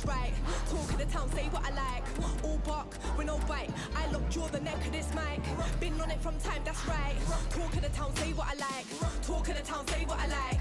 that's right. Talk of the town, say what I like. All bark, with no bite. I lock jaw the neck of this mic. Been on it from time, that's right. Talk of the town, say what I like. Talk of the town, say what I like.